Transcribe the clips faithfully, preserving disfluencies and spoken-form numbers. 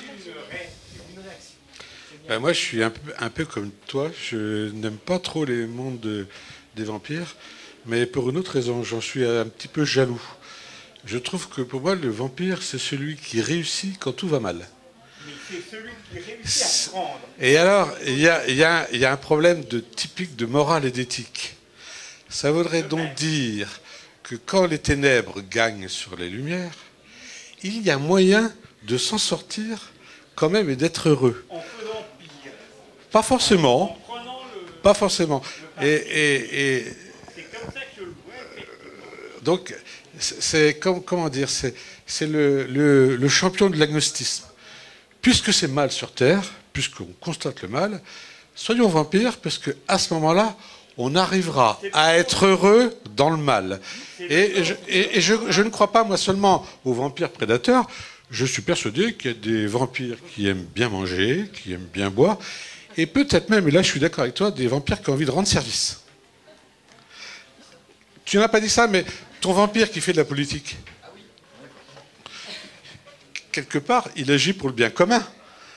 Ben moi, je suis un peu, un peu comme toi. Je n'aime pas trop les mondes de- des vampires, mais pour une autre raison, j'en suis un petit peu jaloux. Je trouve que pour moi, le vampire, c'est celui qui réussit quand tout va mal. Mais c'est celui qui réussit à prendre. Et alors, il y a, il y a- il y a un problème de, typique de morale et d'éthique. Ça voudrait donc dire que quand les ténèbres gagnent sur les lumières, il y a moyen de s'en sortir quand même et d'être heureux. En faisant pire. Pas forcément. En prenant le. Pas forcément. Et, et- et C'est comme ça que je le vois, effectivement. donc, c'est c'est comme, comment dire, c'est c'est le, le- le champion de l'agnostisme. Puisque c'est mal sur Terre, puisqu'on constate le mal, soyons vampires, parce qu'à ce moment-là, on arrivera à être heureux dans le mal. Et, je, et- et je- je ne crois pas, moi, seulement aux vampires prédateurs. Je suis persuadé qu'il y a des vampires qui aiment bien manger, qui aiment bien boire, et peut-être même, et là je suis d'accord avec toi, des vampires qui ont envie de rendre service. Tu n'as pas dit ça, mais ton vampire qui fait de la politique, quelque part, il agit pour le bien commun.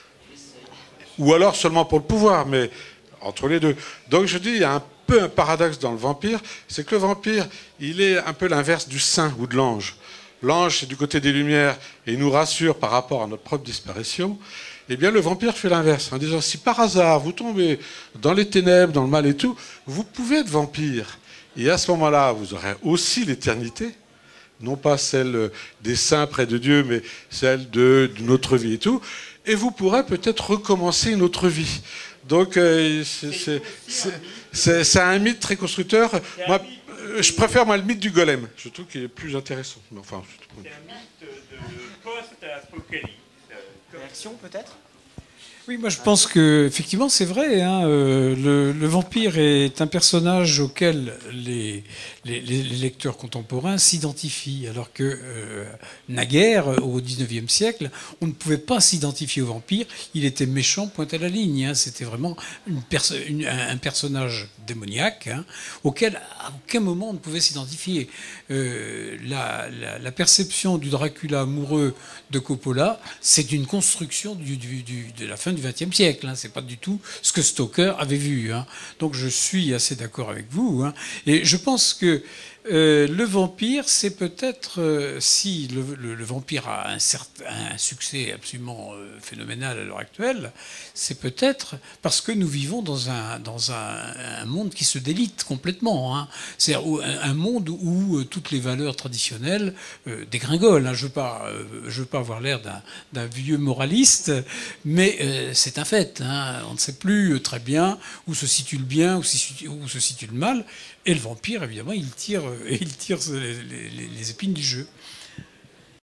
Ou alors seulement pour le pouvoir, mais entre les deux. Donc je dis, il y a un peu un paradoxe dans le vampire, c'est que le vampire, il est un peu l'inverse du saint ou de l'ange. L'ange, c'est du côté des lumières, et il nous rassure par rapport à notre propre disparition. Eh bien, le vampire fait l'inverse, en disant, si par hasard vous tombez dans les ténèbres, dans le mal et tout, vous pouvez être vampire. Et à ce moment-là, vous aurez aussi l'éternité, non pas celle des saints près de Dieu, mais celle de, d'une autre vie et tout. Et vous pourrez peut-être recommencer une autre vie. Donc, euh, c'est, c'est, c'est, c'est, c'est un mythe très constructeur. Moi, je préfère moi, le mythe du golem. Je trouve qu'il est plus intéressant. Enfin, c'est un mythe de post-apocalypse. Réaction peut-être ? Oui, moi je pense que effectivement c'est vrai. Hein, euh, le, le vampire est un personnage auquel les, les, les lecteurs contemporains s'identifient, alors que euh, naguère, au dix-neuvième siècle, on ne pouvait pas s'identifier au vampire. Il était méchant, point à la ligne. Hein, c'était vraiment une perso une, un, un personnage démoniaque hein, auquel à aucun moment on ne pouvait s'identifier. Euh, la, la, la perception du Dracula amoureux de Coppola, c'est une construction du, du, du, de la fin du vingtième siècle. Hein. C'est pas du tout ce que Stoker avait vu. Hein. Donc je suis assez d'accord avec vous. Hein. Et je pense que euh, le vampire, c'est peut-être, euh, si le, le, le vampire a un, certain, un succès absolument euh, phénoménal à l'heure actuelle, c'est peut-être parce que nous vivons dans un, dans un, un monde qui se délite complètement. Hein. C'est-à-dire un, un monde où euh, toutes les valeurs traditionnelles euh, dégringolent. Hein. Je ne veux pas, euh, je veux pas avoir l'air d'un, d'un vieux moraliste, mais euh, c'est un fait. Hein. On ne sait plus très bien où se situe le bien, où se situe, où se situe le mal. Et le vampire, évidemment, il tire, il tire les, les, les épines du jeu.